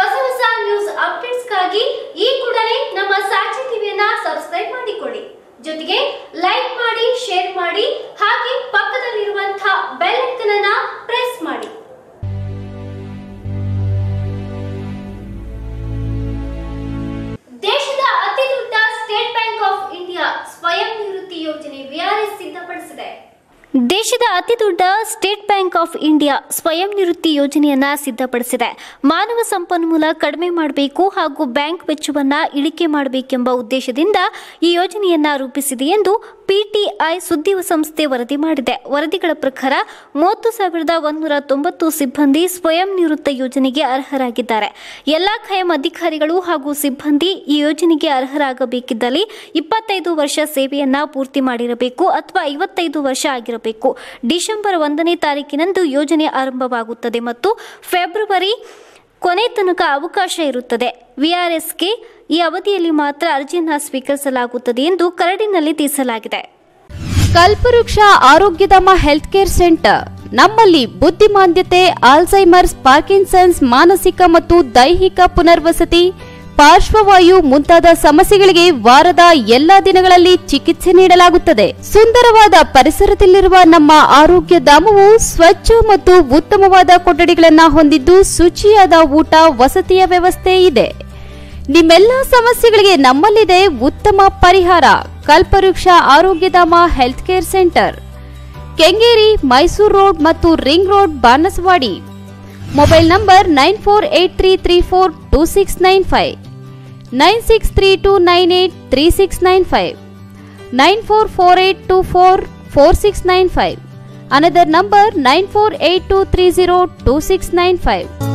ಹೊಸ ನ್ಯೂಸ್ ಅಪ್ಡೇಟ್ಸ್ಗಾಗಿ ಈ ಕೂಡಲೇ ನಮ್ಮ ಸಾಕ್ಷಿ ಟಿವಿಯನ್ನ ಸಬ್ಸ್ಕ್ರೈಬ್ ಮಾಡಿಕೊಳ್ಳಿ. ಜೊತೆಗೆ ಲೈಕ್ ಮಾಡಿ, ಶೇರ್ ಮಾಡಿ, ಹಾಗೆ ಪಕ್ಕದಲ್ಲಿರುವಂತಹ ಬೆಲ್ ಐಕಾನ್ ಅನ್ನು ಪ್ರೆಸ್ ಮಾಡಿ. ದೇಶದ ಅತಿದೊಡ್ಡ ಸ್ಟೇಟ್ ಬ್ಯಾಂಕ್ ಆಫ್ ಇಂಡಿಯಾ ಸ್ವಯಂ ನಿವೃತ್ತಿ ಯೋಜನೆ ವಿಆರ್ಎಸ್ ಸಿದ್ಧಪಡಿಸಿದೆ. ದೇಶದ ಅತಿದೊಡ್ಡ ಸ್ಟೇಟ್ ಬ್ಯಾಂಕ್ ಆಫ್ ಇಂಡಿಯಾ ಸ್ವಯಂ ನಿವೃತ್ತಿ ಯೋಜನೆಯನ್ನ ಸಿದ್ಧಪಡಿಸಿದೆ. ಮಾನವ ಸಂಪನ್ಮೂಲ ಕಡಿಮೆ ಮಾಡಬೇಕು ಹಾಗೂ ಬ್ಯಾಂಕ್ ವೆಚ್ಚವನ್ನ ಇಳಿಕೆ ಮಾಡಬೇಕೆಂಬ ಉದ್ದೇಶದಿಂದ ಈ ಯೋಜನೆಯನ್ನ ರೂಪಿಸಿದೆ ಎಂದು ಪಿಟಿಐ ಸುದ್ದಿ ಸಂಸ್ಥೆ ವರದಿ ಮಾಡಿದೆ. ವರದಿಗಳ ಪ್ರಕಾರ 30,190 ಸಿಬ್ಬಂದಿ ಸ್ವಯಂ ನಿವೃತ್ತ ಯೋಜನೆಗೆ ಅರ್ಹರಾಗಿದ್ದಾರೆ. ಎಲ್ಲಾ ಖಾಯಂ ಅಧಿಕಾರಿಗಳು ಹಾಗೂ ಸಿಬ್ಬಂದಿ ಈ ಯೋಜನೆಗೆ ಅರ್ಹರಾಗಬೇಕಿದ್ದಲ್ಲಿ 25 ವರ್ಷ ಸೇವೆಯನ್ನ ಪೂರ್ತಿ ಮಾಡಿರಬೇಕು ಅಥವಾ 55 ವರ್ಷ ಆಗಿರಬೇಕು. ಡಿಸೆಂಬರ್ 1ನೇ ತಾರೀಕಿನಂದು ಯೋಜನೆ ಆರಂಭವಾಗುತ್ತದೆ ಮತ್ತು ಫೆಬ್ರವರಿ ಕೊನೆ ತನಕ ಅವಕಾಶ ಇರುತ್ತದೆ. ವಿಆರ್ಎಸ್ಗೆ ಈ ಅವಧಿಯಲ್ಲಿ ಮಾತ್ರ ಅರ್ಜಿಯನ್ನು ಸ್ವೀಕರಿಸಲಾಗುತ್ತದೆ ಎಂದು ಕರಡಿನಲ್ಲಿ ತಿಳಿಸಲಾಗಿದೆ. ಕಲ್ಪವೃಕ್ಷ ಆರೋಗ್ಯಧಾಮ ಹೆಲ್ತ್ ಕೇರ್ ಸೆಂಟರ್ ನಮ್ಮಲ್ಲಿ ಬುದ್ಧಿಮಾಂದ್ಯತೆ, ಆಲ್ಝೈಮರ್ಸ್, ಪಾರ್ಕಿನ್ಸನ್ಸ್, ಮಾನಸಿಕ ಮತ್ತು ದೈಹಿಕ ಪುನರ್ವಸತಿ, ಪಾರ್ಶ್ವವಾಯು ಮುಂತಾದ ಸಮಸ್ಯೆಗಳಿಗೆ ವಾರದ ಎಲ್ಲಾ ದಿನಗಳಲ್ಲಿ ಚಿಕಿತ್ಸೆ ನೀಡಲಾಗುತ್ತದೆ. ಸುಂದರವಾದ ಪರಿಸರದಲ್ಲಿರುವ ನಮ್ಮ ಆರೋಗ್ಯ ಧಾಮವು ಸ್ವಚ್ಛ ಮತ್ತು ಉತ್ತಮವಾದ ಕೊಠಡಿಗಳನ್ನು ಹೊಂದಿದ್ದು ಶುಚಿಯಾದ ಊಟ, ವಸತಿಯ ವ್ಯವಸ್ಥೆ ಇದೆ. ನಿಮ್ಮೆಲ್ಲ ಸಮಸ್ಯೆಗಳಿಗೆ ನಮ್ಮಲ್ಲಿದೆ ಉತ್ತಮ ಪರಿಹಾರ. Kalpavriksha Arogyadhama health care centre, Kengeri, Mysuru road ಮತ್ತು ring road, Banaswadi. Mobile number 9483342695, 9632983695, 9448244695. Another number 9482302695.